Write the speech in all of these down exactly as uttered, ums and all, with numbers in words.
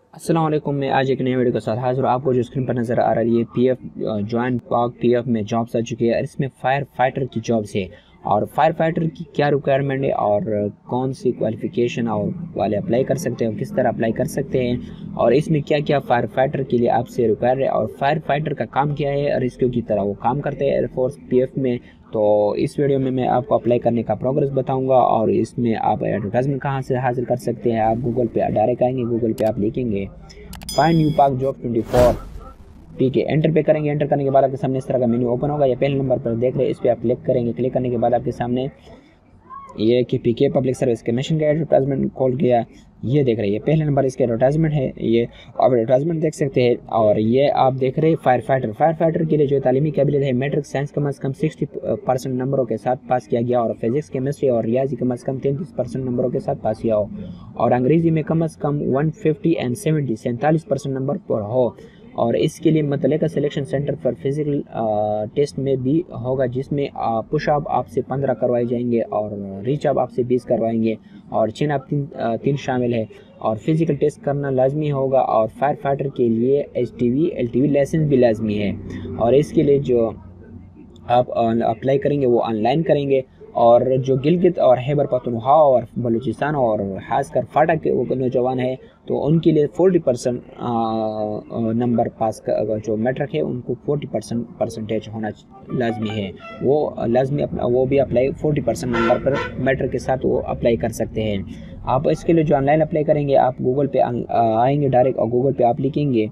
अस्सलाम वालेकुम। मैं आज एक नए वीडियो के साथ हाजिर हूँ। आपको जो स्क्रीन पर नज़र आ रही है P F join Pak P F में जॉब्स आ चुकी है। इसमें फायर फाइटर की जॉब्स है और फायर फाइटर की क्या रिक्वायरमेंट है और कौन सी क्वालिफ़िकेशन और वाले अप्लाई कर सकते हैं और किस तरह अप्लाई कर सकते हैं और इसमें क्या क्या फायर फाइटर के लिए आपसे रिक्वायर है और फायर फाइटर का काम क्या है और इसको की तरह वो काम करते हैं एयरफोर्स पी एफ में। तो इस वीडियो में मैं आपको अप्लाई करने का प्रोग्रेस बताऊंगा और इसमें आप एडवर्टाइजमेंट कहाँ से हासिल कर सकते हैं। आप गूगल पे डायरेक्ट आएंगे, गूगल पे आप लिखेंगे find you Pak job twenty four, ठीक है, एंटर पे करेंगे। एंटर करने के बाद आपके सामने इस तरह का मेन्यू ओपन होगा। ये पहले नंबर पर देख रहे हैं, इस पर आप क्लिक करेंगे। क्लिक करने के बाद आपके सामने ये कि पीके पब्लिक सर्विस कमीशन का एडवर्टाइजमेंट खोल गया। ये देख रहे हैं, ये पहले नंबर इसके एडवर्टाइजमेंट है। ये आप एडवर्टाइजमेंट देख सकते हैं और ये आप देख रहे हैं फायर फाइटर फायर फाइटर के लिए जो तालीमी काबिलियत है, मैट्रिक साइंस कम अज़ कम सिक्सटी परसेंट नंबरों के साथ पास किया गया और फिजिक्स केमिस्ट्री और रियाजी कम अज़ कम तैंतीस परसेंट नंबरों के साथ पास किया हो और अंग्रेजी में कम अज़ कम वन फिफ्टी एंड सेवेंटी सैंतालीस परसेंट नंबर पर हो। और इसके लिए मतलब का सिलेक्शन सेंटर पर फिजिकल टेस्ट में भी होगा, जिसमें पुश अप आपसे पंद्रह करवाए जाएंगे और रीच अप आपसे बीस करवाएंगे और चिन अप तीन तीन शामिल है और फिजिकल टेस्ट करना लाजमी होगा। और फायर फाइटर के लिए H T V L T V licence भी लाजमी है और इसके लिए जो आप अप्लाई करेंगे वो ऑनलाइन करेंगे। और जो गिलगित और खैबर पख्तूनख्वा और बलूचिस्तान और खासकर फाटा के वो नौजवान है तो उनके लिए चालीस परसेंट नंबर पास का जो मैट्रिक है उनको चालीस परसेंट परसेंटेज होना लाजमी है। वो लाजमी अपना वो भी अप्लाई चालीस परसेंट नंबर पर मैट्रिक के साथ वो अप्लाई कर सकते हैं। आप इसके लिए जो ऑनलाइन अप्लाई करेंगे, आप गूगल पे आएंगे डायरेक्ट और गूगल पे आप लिखेंगे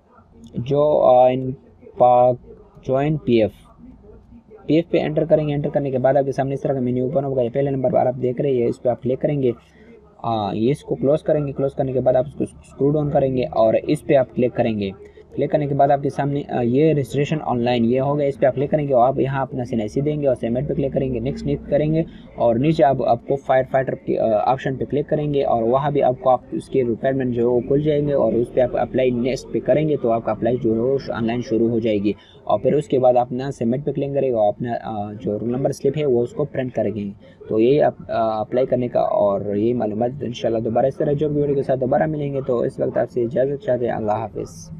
जो Pak join P F P F पे एंटर करेंगे। एंटर करने के बाद आपके सामने इस तरह का मेन्यू ओपन होगा। ये पहले नंबर पर आप देख रहे हैं, इस पर आप क्लिक करेंगे। आ, ये इसको क्लोज करेंगे। क्लोज करने के बाद आप इसको स्क्रू डाउन करेंगे और इस पर आप क्लिक करेंगे। क्लिक करने के बाद आपके सामने ये रजिस्ट्रेशन ऑनलाइन ये होगा। इस पर आप क्लिक करेंगे और आप यहाँ अपना एन आई सी देंगे और सबमिट पे क्लिक करेंगे, नेक्स्ट नेक्स्ट करेंगे और नीचे आप आपको फायर फाइटर के ऑप्शन पे क्लिक करेंगे और वहाँ भी आपको आप उसके रिक्वायरमेंट जो है वो खुल जाएंगे और उस पर आप अप्लाई नेक्स्ट पे करेंगे तो आपका अप्लाई जो है ऑनलाइन शुरू हो जाएगी। और फिर उसके बाद अपना सबमिट पे क्लिक करेगा और अपना जो रोल नंबर स्लिप है वो उसको प्रिंट करेंगे। तो यही आप अप्लाई करने का और यही मालूमात। इंशाल्लाह दोबारा इस तरह जो वीडियो के साथ दोबारा मिलेंगे। तो इस वक्त आपसे इजाज़त चाहते हैं। अल्लाह हाफिज़।